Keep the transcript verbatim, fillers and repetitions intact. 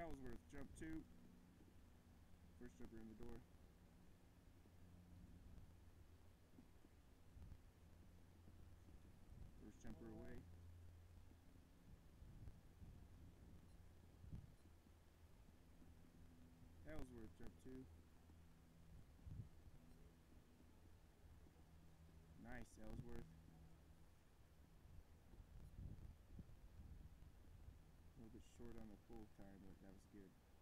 Ellsworth, jump two. First jumper in the door. First jumper away. Ellsworth, jump two. Nice, Ellsworth. A little bit short on the pull time, but that was good.